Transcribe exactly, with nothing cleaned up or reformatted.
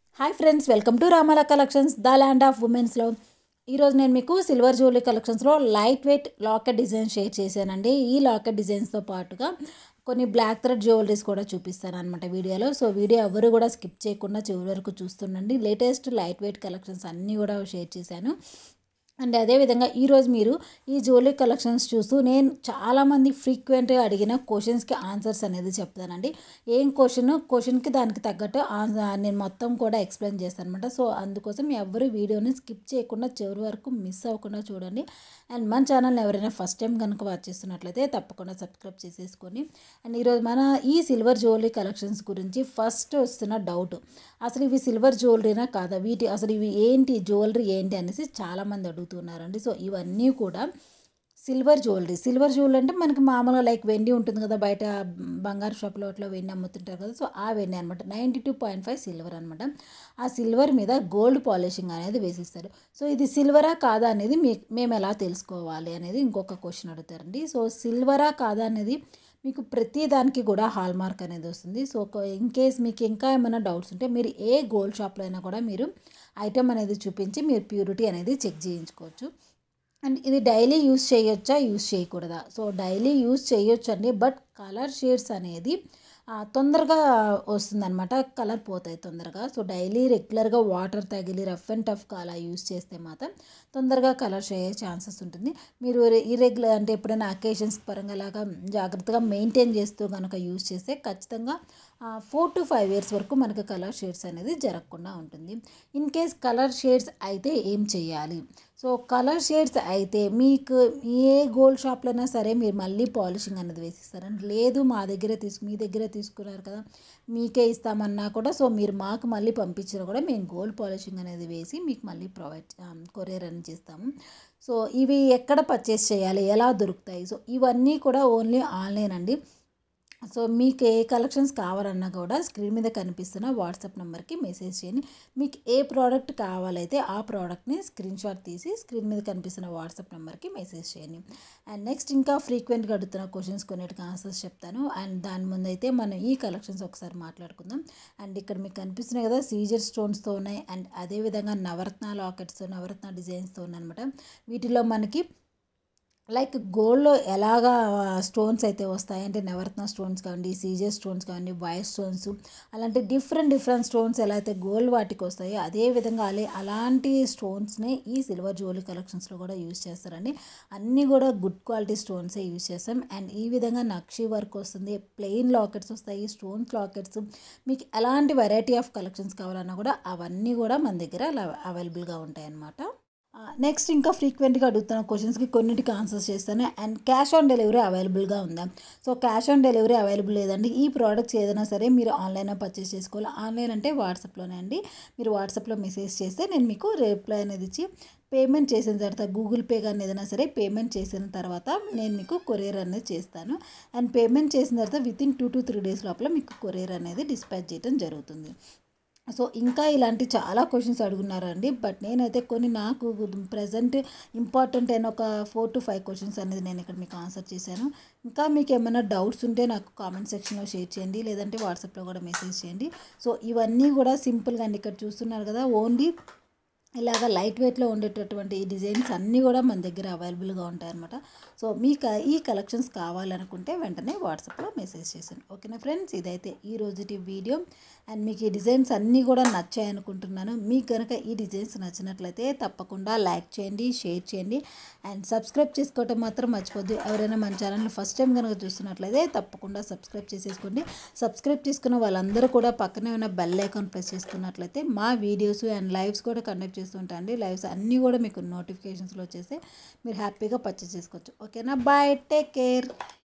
Hi friends, welcome to Ramala collections, the land of women's లో. ఈరోజు నేను మీకు సిల్వర్ జ్యువెలరీ కలెక్షన్స్లో light weight locket design share చేశానండి. ఈ లాకెట్ డిజైన్స్తో పాటుగా కొన్ని బ్లాక్ థ్రెడ్ జ్యువెలరీస్ కూడా చూపిస్తాను అనమాట వీడియోలో. సో వీడియో ఎవరు కూడా స్కిప్ చేయకుండా చివరి వరకు చూస్తుండండి. లేటెస్ట్ లైట్ వెయిట్ కలెక్షన్స్ అన్నీ కూడా షేర్ చేశాను. అండ్ అదేవిధంగా ఈరోజు మీరు ఈ జ్యువెలరీ కలెక్షన్స్ చూస్తూ నేను చాలామంది ఫ్రీక్వెంట్గా అడిగిన క్వశ్చన్స్కి ఆన్సర్స్ అనేది చెప్తానండి. ఏం క్వశ్చన్ క్వశ్చన్కి దానికి తగ్గట్టు నేను మొత్తం కూడా ఎక్స్ప్లెయిన్ చేస్తాను అనమాట. సో అందుకోసం ఎవరు వీడియోని స్కిప్ చేయకుండా చివరి వరకు మిస్ అవ్వకుండా చూడండి. అండ్ మన ఛానల్ని ఎవరైనా ఫస్ట్ టైం కనుక వాచ్ చేస్తున్నట్లయితే తప్పకుండా సబ్స్క్రైబ్ చేసేసుకొని. అండ్ ఈరోజు మన ఈ సిల్వర్ జ్యువెలరీ కలెక్షన్స్ గురించి ఫస్ట్ వస్తున్న డౌట్, అసలు ఇవి సిల్వర్ జ్యువెలరీనా కాదా, వీటి అసలు ఇవి ఏంటి, జ్యువెలరీ ఏంటి అనేసి చాలామంది అడుగుతున్నారండి. సో ఇవన్నీ కూడా సిల్వర్ జ్యువెలరీ. సిల్వర్ జ్యువెలరీ అంటే మనకి మామూలుగా లైక్ వెండి ఉంటుంది కదా, బయట బంగారు షాప్లో అట్లా వెండి అమ్ముతుంటారు కదా. సో ఆ వెండి అనమాట, ninety two point five silver అనమాట. ఆ సిల్వర్ మీద గోల్డ్ పాలిషింగ్ అనేది వేసిస్తారు. సో ఇది సిల్వరా కాదా అనేది మీ మేము ఎలా తెలుసుకోవాలి అనేది ఇంకొక క్వశ్చన్ అడుగుతారండి. సో సిల్వరా కాదా అనేది మీకు ప్రతి దానికి కూడా హాల్ మార్క్ అనేది వస్తుంది. సో ఇన్ కేస్ మీకు ఇంకా ఏమైనా డౌట్స్ ఉంటే మీరు ఏ గోల్డ్ షాప్లో అయినా కూడా మీరు ఐటమ్ అనేది చూపించి మీరు ప్యూరిటీ అనేది చెక్ చేయించుకోవచ్చు. అండ్ ఇది డైలీ యూస్ చేయొచ్చా, యూస్ చేయకూడదా? సో డైలీ యూస్ చేయొచ్చు అండి, బట్ కలర్ షేడ్స్ అనేది తొందరగా వస్తుందన్నమాట, కలర్ పోతాయి తొందరగా. సో డైలీ రెగ్యులర్గా వాటర్ తగిలి రఫ్ అండ్ టఫ్గా అలా యూస్ చేస్తే మాత్రం తొందరగా కలర్ అయ్యే ఛాన్సెస్ ఉంటుంది. మీరు ఇరెగ్యులర్ అంటే ఎప్పుడైనా అకేషన్స్ పరంగా లాగా జాగ్రత్తగా మెయింటైన్ చేస్తూ కనుక యూస్ చేస్తే ఖచ్చితంగా ఫోర్ టు ఫైవ్ ఇయర్స్ వరకు మనకు కలర్ షేడ్స్ అనేది జరగకుండా ఉంటుంది. ఇన్ కేస్ కలర్ షేడ్స్ అయితే ఏం చేయాలి? సో కలర్ షేడ్స్ అయితే మీకు ఏ గోల్డ్ షాప్లో అయినా సరే మీరు మళ్ళీ పాలిషింగ్ అనేది వేసిస్తారండి. లేదు మా దగ్గర తీసుకు మీ దగ్గర తీసుకున్నారు కదా మీకే ఇస్తామన్నా కూడా, సో మీరు మాకు మళ్ళీ పంపించినా కూడా మేము గోల్డ్ పాలిషింగ్ అనేది వేసి మీకు మళ్ళీ ప్రొవైడ్ కొరియర్ అని చేస్తాము. సో ఇవి ఎక్కడ పర్చేస్ చేయాలి, ఎలా దొరుకుతాయి? సో ఇవన్నీ కూడా ఓన్లీ ఆన్లైన్ అండి. సో మీకు ఏ కలెక్షన్స్ కావాలన్నా కూడా స్క్రీన్ మీద కనిపిస్తున్న వాట్సాప్ నెంబర్కి మెసేజ్ చేయండి. మీకు ఏ ప్రోడక్ట్ కావాలైతే ఆ ప్రోడక్ట్ని స్క్రీన్ షాట్ తీసి స్క్రీన్ మీద కనిపిస్తున్న వాట్సాప్ నెంబర్కి మెసేజ్ చేయండి. అండ్ నెక్స్ట్ ఇంకా ఫ్రీక్వెంట్గా అడుగుతున్న క్వశ్చన్స్ కొన్నిటికి ఆన్సర్స్ చెప్తాను. అండ్ దాని ముందు అయితే మనం ఈ కలెక్షన్స్ ఒకసారి మాట్లాడుకుందాం. అండ్ ఇక్కడ మీకు కనిపిస్తున్నాయి కదా, సీజర్ స్టోన్స్తో ఉన్నాయి. అండ్ అదేవిధంగా నవరత్న లాకెట్స్, నవరత్న డిజైన్స్తో ఉన్నాయన్నమాట. వీటిలో మనకి లైక్ గోల్డ్లో ఎలాగా స్టోన్స్ అయితే వస్తాయి అంటే నవరత్న స్టోన్స్ కావండి, సీజర్ స్టోన్స్ కావండి, వైట్ స్టోన్స్, అలాంటి డిఫరెంట్ డిఫరెంట్ స్టోన్స్ ఎలా అయితే గోల్డ్ వాటికి వస్తాయో అదేవిధంగా అలే అలాంటి స్టోన్స్నే ఈ సిల్వర్ జ్యువెలరీ కలెక్షన్స్లో కూడా యూజ్ చేస్తారండి. అన్నీ కూడా గుడ్ క్వాలిటీ స్టోన్సే యూజ్ చేస్తాం. అండ్ ఈ విధంగా నక్షి వర్క్ వస్తుంది, ప్లెయిన్ లాకెట్స్ వస్తాయి, స్టోన్స్ లాకెట్స్, మీకు ఎలాంటి వెరైటీ ఆఫ్ కలెక్షన్స్ కావాలన్నా కూడా అవన్నీ కూడా మన దగ్గర అవైలబుల్గా ఉంటాయి అన్నమాట. నెక్స్ట్ ఇంకా ఫ్రీక్వెంట్గా అడుగుతున్న క్వశ్చన్స్కి కొన్నిటికి ఆన్సర్స్ చేస్తాను. అండ్ క్యాష్ ఆన్ డెలివరీ అవైలబుల్గా ఉందా? So cash on delivery available లేదండి. ఈ ప్రోడక్ట్స్ ఏదైనా సరే మీరు ఆన్లైన్లో పర్చేస్ చేసుకోవాలి. ఆన్లైన్ అంటే వాట్సాప్లోనే అండి. మీరు వాట్సాప్లో మెసేజ్ చేస్తే నేను మీకు రిప్లై అనేది ఇచ్చి పేమెంట్ చేసిన తర్వాత గూగుల్ పే కానీ ఏదైనా సరే పేమెంట్ చేసిన తర్వాత నేను మీకు కొరియర్ అనేది చేస్తాను. అండ్ పేమెంట్ చేసిన తర్వాత within two to three days లోపల మీకు కొరియర్ అనేది డిస్పాచ్ చేయడం జరుగుతుంది. సో ఇంకా ఇలాంటి చాలా క్వశ్చన్స్ అడుగున్నారండి, బట్ నేనైతే కొన్ని నాకు ప్రజెంట్ ఇంపార్టెంట్ అయిన ఒక ఫోర్ టు ఫైవ్ క్వశ్చన్స్ అనేది నేను ఇక్కడ మీకు ఆన్సర్ చేశాను. ఇంకా మీకు ఏమైనా డౌట్స్ ఉంటే నాకు కామెంట్ సెక్షన్లో షేర్ చేయండి, లేదంటే వాట్సాప్లో కూడా మెసేజ్ చేయండి. సో ఇవన్నీ కూడా సింపుల్గా అండి. ఇక్కడ చూస్తున్నారు కదా, ఓన్లీ ఇలాగ లైట్ వెయిట్లో ఉండేటటువంటి ఈ డిజైన్స్ అన్నీ కూడా మన దగ్గర అవైలబుల్గా ఉంటాయన్నమాట. సో మీకు ఈ కలెక్షన్స్ కావాలనుకుంటే వెంటనే వాట్సాప్లో మెసేజ్ చేశాను. ఓకేనా ఫ్రెండ్స్, ఇదైతే ఈ రోజుటి వీడియో. అండ్ మీకు ఈ డిజైన్స్ అన్నీ కూడా నచ్చాయి అనుకుంటున్నాను. మీకు కనుక ఈ డిజైన్స్ నచ్చినట్లయితే తప్పకుండా లైక్ చేయండి, షేర్ చేయండి, అండ్ సబ్స్క్రైబ్ చేసుకోవటం మాత్రం మర్చిపోద్దు. ఎవరైనా మన ఛానల్ని ఫస్ట్ టైం కనుక చూస్తున్నట్లయితే తప్పకుండా సబ్స్క్రైబ్ చేసేసుకోండి. సబ్స్క్రైబ్ చేసుకున్న వాళ్ళందరూ కూడా పక్కనే ఉన్న బెల్ ఐకాన్ ప్రెస్ చేసుకున్నట్లయితే మా వీడియోస్ అండ్ లైవ్స్ కూడా కండక్ట్ చేస్తుంటాండి. లైవ్స్ అన్నీ కూడా మీకు నోటిఫికేషన్స్లో వచ్చేస్తే మీరు హ్యాపీగా పర్చేస్ చేసుకోవచ్చు. ఓకేనా, బాయ్, టేక్ కేర్.